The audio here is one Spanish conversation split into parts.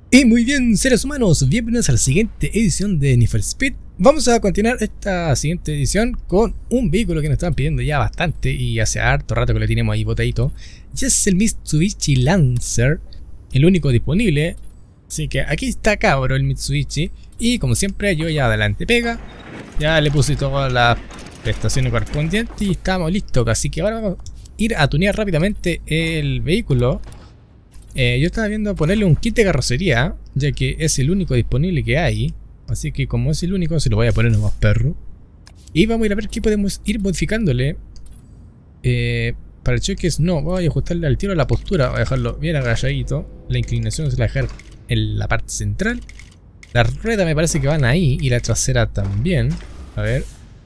Y muy bien, seres humanos, bienvenidos a la siguiente edición de Need for Speed. Vamos a continuar esta siguiente edición con un vehículo que nos estaban pidiendo ya bastante y hace harto rato que lo tenemos ahí botadito. Y es el Mitsubishi Lancer, el único disponible. Así que aquí está cabro el Mitsubishi. Y como siempre yo ya adelante pega. Ya le puse todas las prestaciones correspondientes y estamos listos. Así que ahora vamos a ir a tunear rápidamente el vehículo. Yo estaba viendo ponerle un kit de carrocería, ya que es el único disponible que hay. Así que como es el único, se lo voy a poner nomás perro. Y vamos a ir a ver qué podemos ir modificándole. Para el choque no, voy a ajustarle al tiro la postura. Voy a dejarlo bien agachadito. La inclinación se la voy a dejar en la parte central. Las ruedas me parece que van ahí y la trasera también. A ver.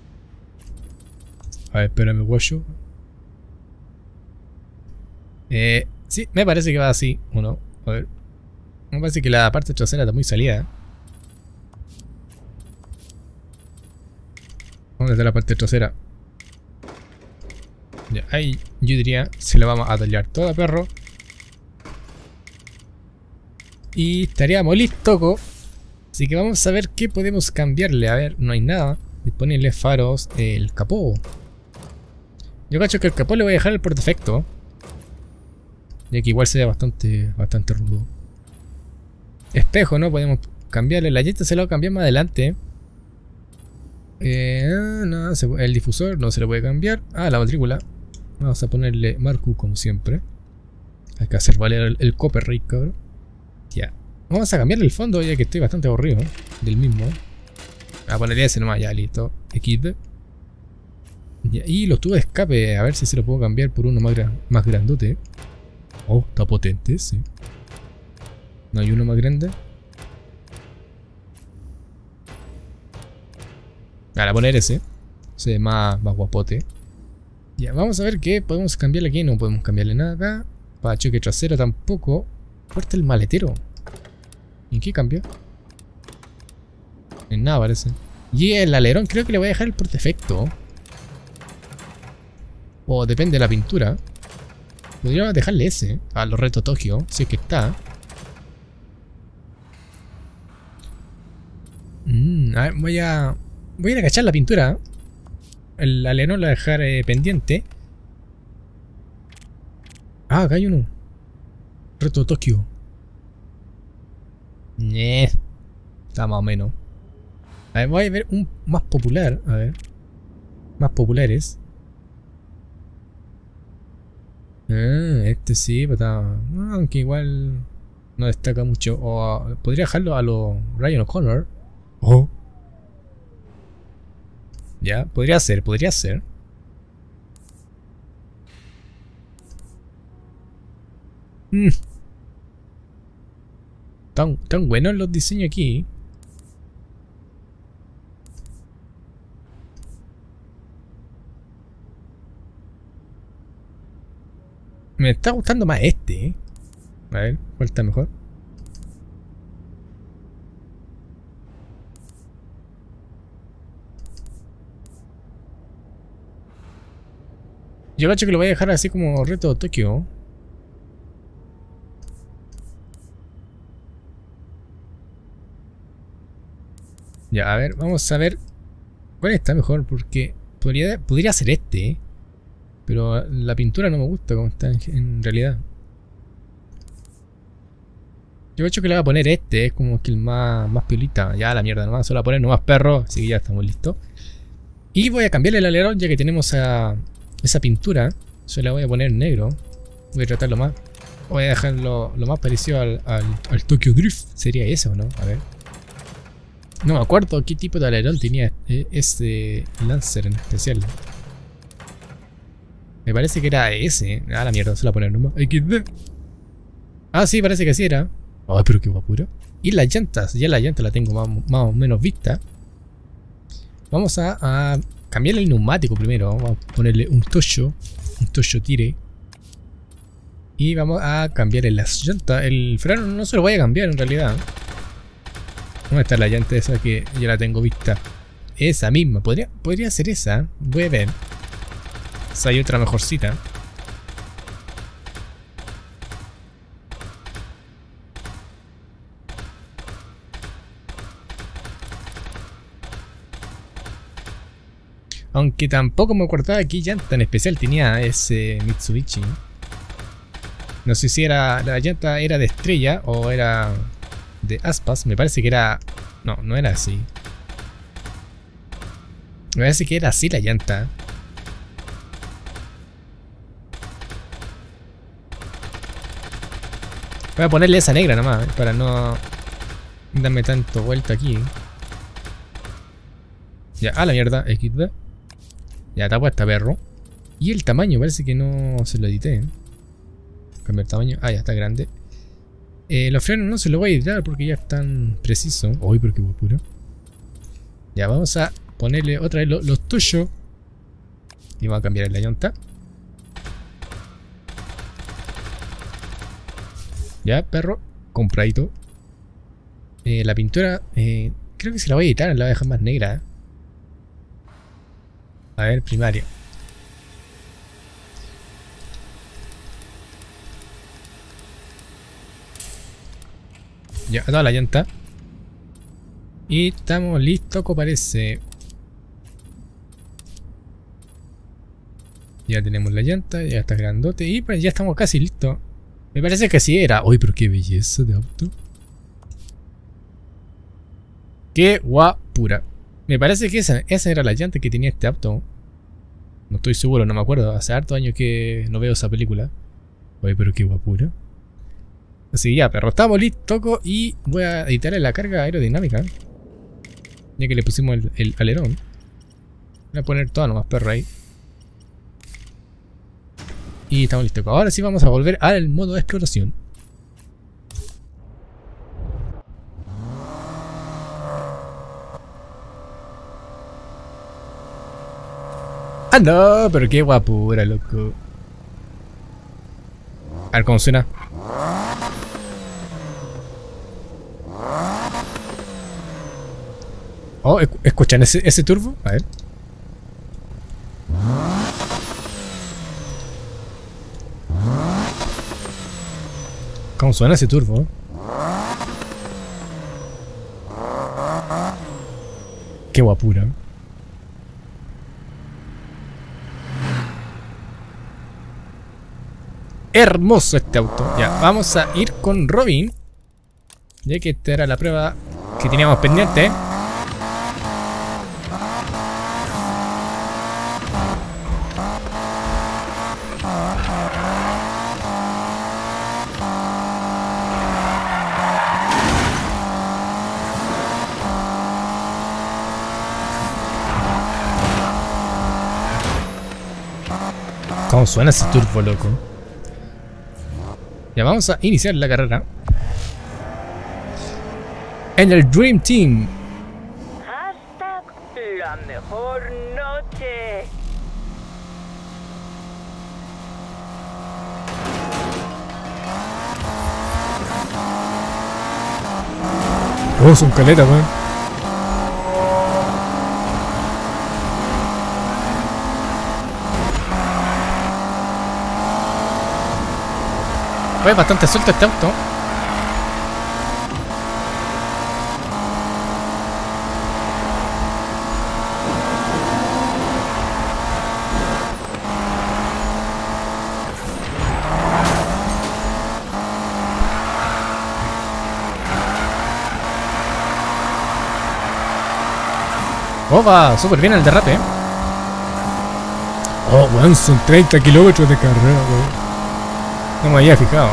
A ver, espérame, guayo. Sí, me parece que va así, ¿o no? A ver. Me parece que la parte trasera está muy salida. ¿Dónde está la parte trasera? Ya, ahí yo diría, se la vamos a tallar toda, perro. Y estaríamos listos. Así que vamos a ver qué podemos cambiarle. A ver, no hay nada disponible. Faros, el capó. Yo cacho que el capó le voy a dejar el por defecto, ya que igual se ve bastante rudo. Espejo, ¿no? Podemos cambiarle. La llanta se la voy a cambiar más adelante. No, el difusor no se lo puede cambiar. Ah, la matrícula. Vamos a ponerle Marcu como siempre. Hay que hacer valer el copyright, cabrón. Ya. Vamos a cambiarle el fondo, ya que estoy bastante aburrido del mismo. A ponerle ese nomás, ya listo. XD. Ya, y los tubos de escape, a ver si se lo puedo cambiar por uno más grandote. Oh, está potente, sí. ¿No hay uno más grande? Ahora poner ese. Se ve más guapote. Ya, vamos a ver qué podemos cambiarle aquí. No podemos cambiarle nada acá. Para choque trasero tampoco. Fuerte el maletero. ¿En qué cambia? En nada parece. Y el alerón creo que le voy a dejar el por defecto. O depende de la pintura. Podríamos dejarle ese a los Reto Tokio, si es que está. A ver, voy a ir a cachar la pintura. El alerón lo voy a dejar pendiente. Ah, acá hay uno. Reto Tokio. Está más o menos. A ver, voy a ver un más popular. A ver. Más populares. Este sí, pero está, aunque igual no destaca mucho. O podría dejarlo a los Ryan O'Connor. Oh. Ya, podría ser. Tan buenos los diseños aquí. Me está gustando más este, ¿eh? A ver, ¿cuál está mejor? Yo cacho que lo voy a dejar así como Reto Tokio. Ya, a ver, vamos a ver cuál está mejor, porque podría ser este, ¿eh? Pero la pintura no me gusta como está en realidad. Yo creo que le voy a poner este, es como que el más piolita. Ya la mierda, nomás solo voy a poner nomás perro, así que ya estamos listos. Y voy a cambiarle el alerón ya que tenemos esa pintura. Yo la voy a poner negro. Voy a tratarlo más. Voy a dejarlo lo más parecido al Tokyo Drift. ¿Sería eso o no? A ver. No me acuerdo qué tipo de alerón tenía este Lancer en especial. Me parece que era ese. Ah, la mierda, se la poner nomás. XD. Ah, sí, parece que así era. Ay, pero qué guapura. Y las llantas, ya la llanta la tengo más o menos vista. Vamos a cambiarle el neumático primero. Vamos a ponerle un Toyo Tire. Y vamos a cambiarle las llantas. El freno no se lo voy a cambiar en realidad. ¿Dónde está la llanta esa que ya la tengo vista? Esa misma, podría ser esa. Voy a ver. Si hay otra mejorcita. Aunque tampoco me acordaba qué llanta en especial tenía ese Mitsubishi. No sé si era la llanta era de estrella o era de aspas. Me parece que era... No, no era así. Me parece que era así la llanta. Voy a ponerle esa negra nomás, para no darme tanto vuelta aquí. Ya, a la mierda, XD. Ya, está puesta, perro. Y el tamaño, parece que no se lo edité. Cambiar tamaño. Ah, ya está grande. Los frenos no se los voy a editar porque ya están precisos. Uy, pero qué guapura. Ya, vamos a ponerle otra vez los tuyos. Y vamos a cambiar la llanta. Ya, perro. Compradito. La pintura, creo que se la voy a editar, la voy a dejar más negra. A ver, primaria. Ya, toda la llanta. Y estamos listos, parece. Ya tenemos la llanta, ya está grandote. Y pues ya estamos casi listos. Me parece que sí era. Uy, pero qué belleza de auto. Qué guapura. Me parece que esa era la llanta que tenía este auto. No estoy seguro, no me acuerdo. Hace hartos años que no veo esa película. Uy, pero qué guapura. Así que ya, perro, estamos listos. Y voy a editarle la carga aerodinámica. Ya que le pusimos el alerón. Voy a poner toda nomás, perro, ahí. Y estamos listos. Ahora sí vamos a volver al modo de exploración. ¡Ah, no! Pero qué guapura, loco. A ver cómo suena. Oh, ¿escuchan ese turbo? A ver. ¿Cómo suena ese turbo? Qué guapura. Hermoso este auto. Ya, vamos a ir con Robin. Ya que esta era la prueba que teníamos pendiente. ¿Cómo suena ese turbo, loco? Ya vamos a iniciar la carrera. En el Dream Team. Hashtag la mejor noche. Oh, son caletas, weón. Fue bastante suelto este auto. Oh, va súper bien el derrape. Oh, weón, son 30 kilómetros de carrera, weón. No me había fijado.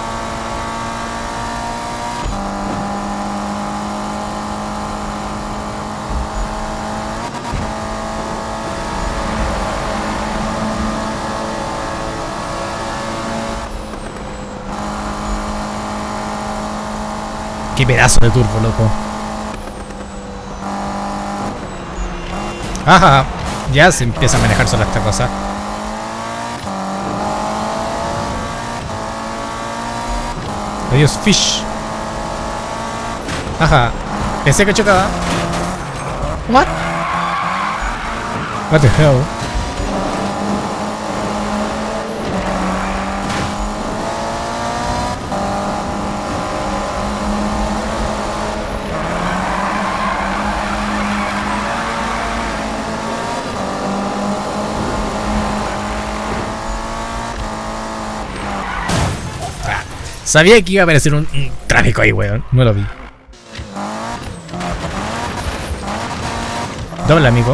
Qué pedazo de turbo, loco. Ajá, ya se empieza a manejar sola esta cosa. Adiós, fish. Ajá, pensé que chocaba. What? What the hell? Sabía que iba a aparecer un tráfico ahí, weón. No lo vi. Doble, amigo.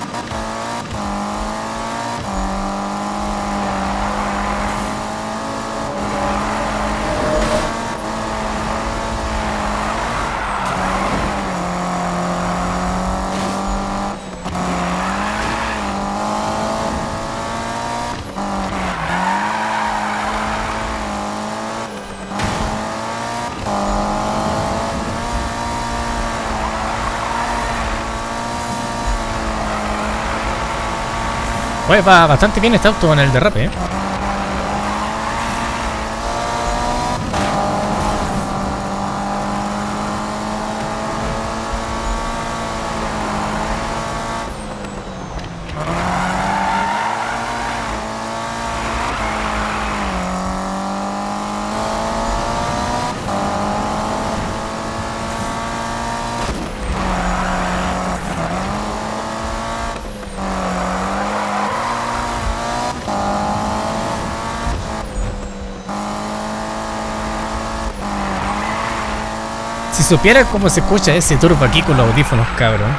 Pues va bastante bien este auto en el derrape, ¿eh? Si supiera cómo se escucha ese turbo aquí con los audífonos, cabrón.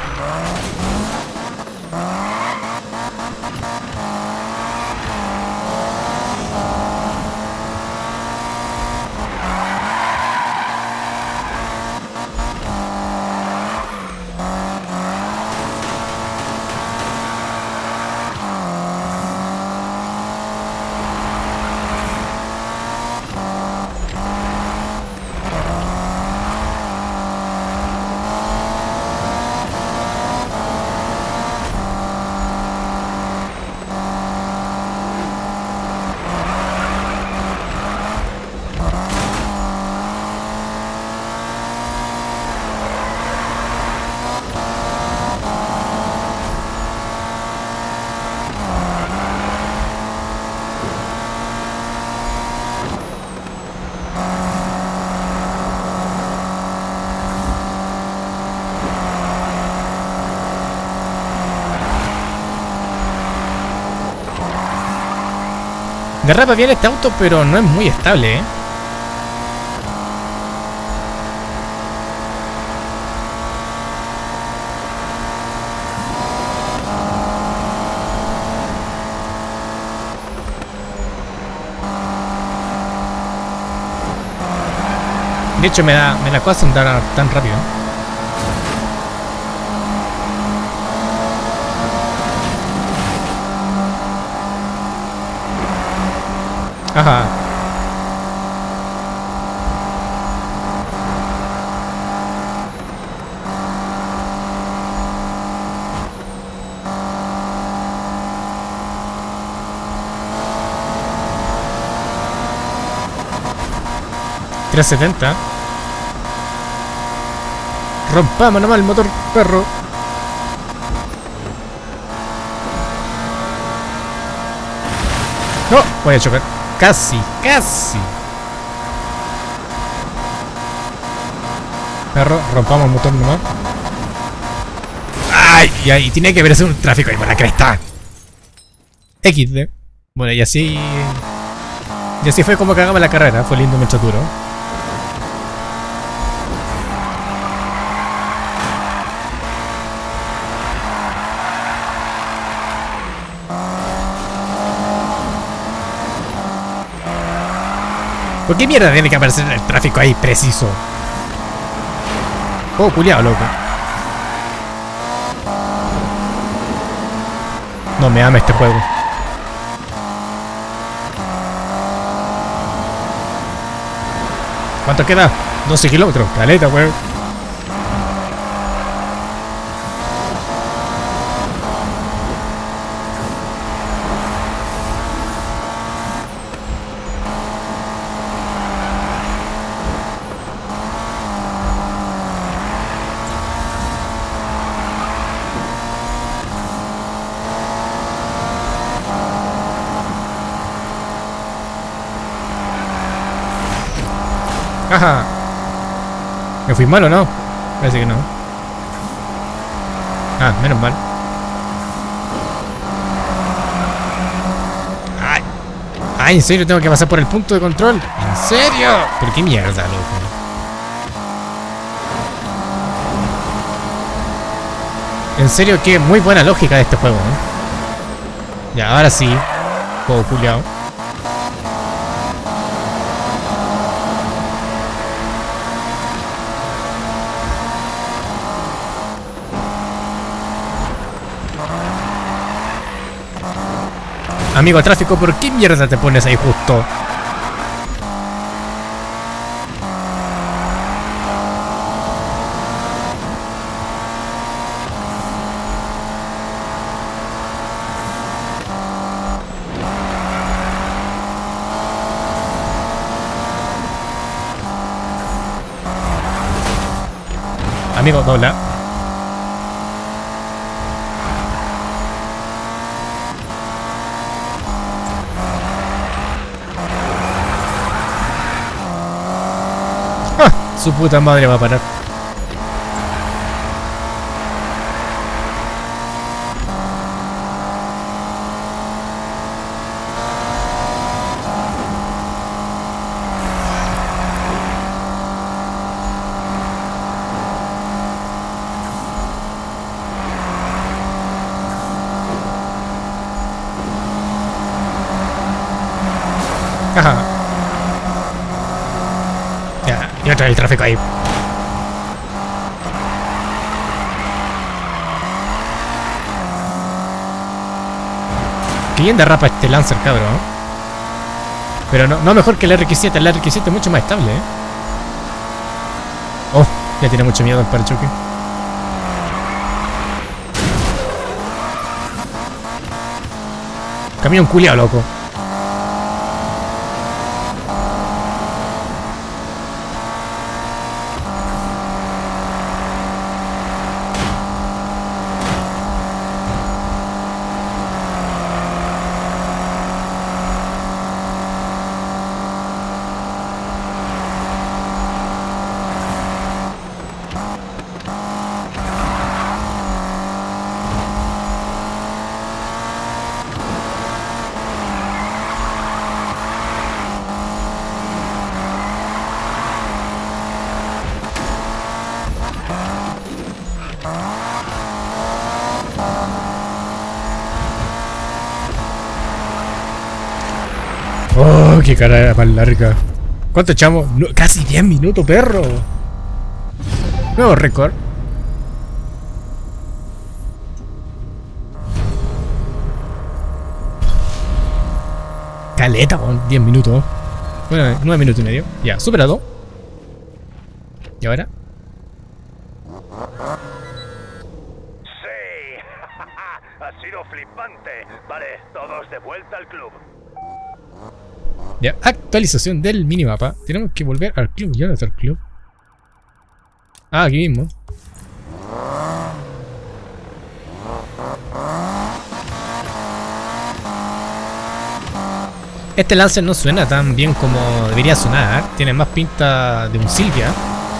Derrapa bien este auto, pero no es muy estable, ¿eh? De hecho, me la cosa andar tan rápido. Ajá. $370. Rompamos nomás el motor, perro. No, voy a chocar. Casi, casi. Perro, rompamos el motor nomás. ¡Ay! Y ahí tiene que verse un tráfico ahí por la cresta. XD. Bueno, y así. Y así fue como cagaba la carrera. Fue lindo, mucho duro. ¿Por qué mierda tiene que aparecer el tráfico ahí preciso? Oh, culiao, loco. No me ama este juego. ¿Cuánto queda? 12 kilómetros. Caleta, weón. Ajá. ¿Me fui mal o no? Parece que no. Ah, menos mal. Ay. Ay, ¿en serio tengo que pasar por el punto de control? ¿En serio? ¿Pero qué mierda, loco? En serio, que muy buena lógica de este juego, ¿eh? Ya, ahora sí. Juego culiao. Amigo tráfico, ¿por qué mierda te pones ahí justo? Amigo, dobla. ¡Ah! Su puta madre va a parar. Ajá. Ya, y otra vez el tráfico ahí. Qué bien derrapa este Lancer, cabrón. Pero no mejor que el RX-7. El RX-7 es mucho más estable, ¿eh? Oh, ya tiene mucho miedo el parachoque. Camina un culiao, loco. Oh, qué cara más larga. ¿Cuánto echamos? No, casi 10 minutos, perro. Nuevo récord. Caleta, con 10 minutos. Bueno, 9 minutos y medio. Ya, superado. ¿Y ahora? Sí, ha sido flipante. Vale, todos de vuelta al club. Ya, actualización del minimapa. Tenemos que volver al club. ¿Ya dónde está el club? Ah, aquí mismo. Este Lancer no suena tan bien como debería sonar. Tiene más pinta de un Silvia.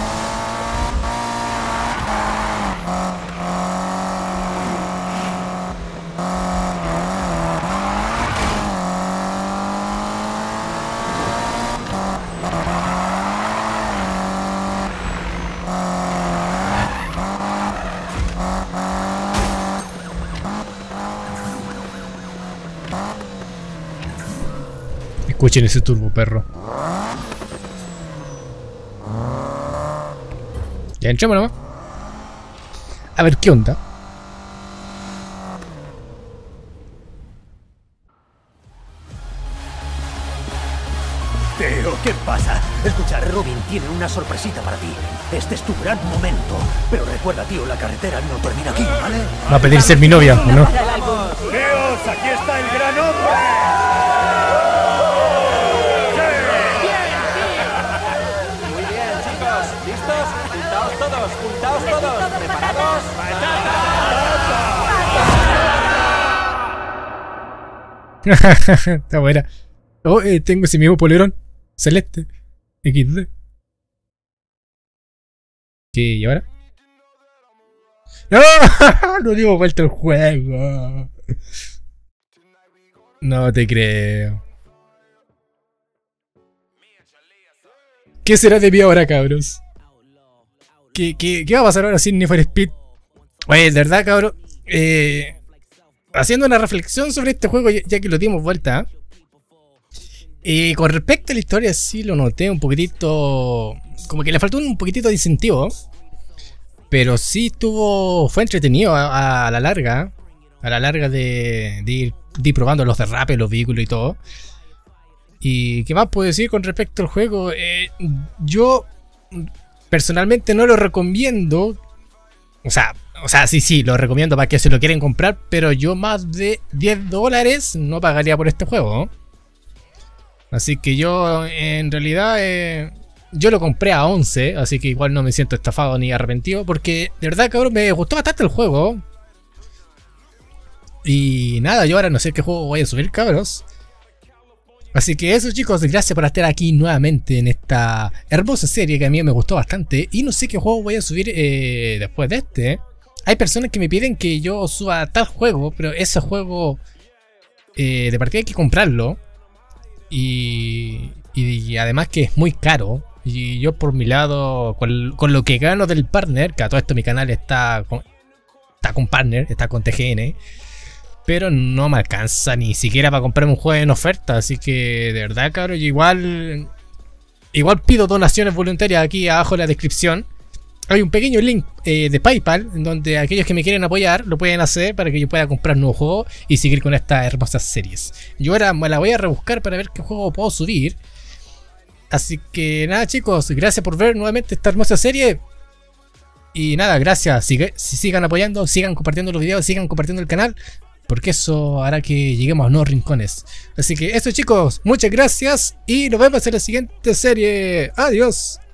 Escuchen ese turbo, perro. Ya entremos nomás. A ver qué onda. Tío, ¿qué pasa? Escucha, Robin tiene una sorpresita para ti. Este es tu gran momento. Pero recuerda, tío, la carretera no termina aquí, ¿vale? Va a pedir ser mi novia, ¿o no? Tíos, aquí está el gran hombre. Muy bien, chicos. ¿Listos? Juntaos todos. ¿Preparados? Está buena. Oh, tengo ese mismo polerón. Celeste. XD. ¿Qué? ¿Y ahora? ¡No! No dimos vuelta el juego. No te creo. ¿Qué será de mí ahora, cabros? ¿Qué va a pasar ahora sin Need for Speed? Oye, de verdad, cabros. Haciendo una reflexión sobre este juego, ya que lo dimos vuelta. Con respecto a la historia, sí lo noté un poquitito. Como que le faltó un poquitito de incentivo. Pero sí fue entretenido a la larga. A la larga de ir probando los derrapes, los vehículos y todo. ¿Y qué más puedo decir con respecto al juego? Yo personalmente no lo recomiendo. O sea, sí, lo recomiendo para que se lo quieren comprar. Pero yo más de $10 no pagaría por este juego. Así que yo en realidad yo lo compré a 11. Así que igual no me siento estafado ni arrepentido. Porque de verdad, cabrón, me gustó bastante el juego. Y nada, yo ahora no sé qué juego voy a subir, cabros. Así que eso, chicos, gracias por estar aquí nuevamente en esta hermosa serie que a mí me gustó bastante. Y no sé qué juego voy a subir después de este. Hay personas que me piden que yo suba tal juego, pero ese juego de partida hay que comprarlo. Y además que es muy caro. Y yo por mi lado, con lo que gano del partner, que a todo esto mi canal está con partner, está con TGN. Pero no me alcanza ni siquiera para comprarme un juego en oferta. Así que de verdad, cabrón, yo igual pido donaciones voluntarias aquí abajo en la descripción. Hay un pequeño link de PayPal en donde aquellos que me quieren apoyar lo pueden hacer para que yo pueda comprar un nuevo juego y seguir con estas hermosas series. Yo ahora me la voy a rebuscar para ver qué juego puedo subir. Así que nada, chicos, gracias por ver nuevamente esta hermosa serie. Y nada, gracias. Sigan apoyando, sigan compartiendo los videos, sigan compartiendo el canal. Porque eso hará que lleguemos a nuevos rincones. Así que eso, chicos, muchas gracias y nos vemos en la siguiente serie. Adiós.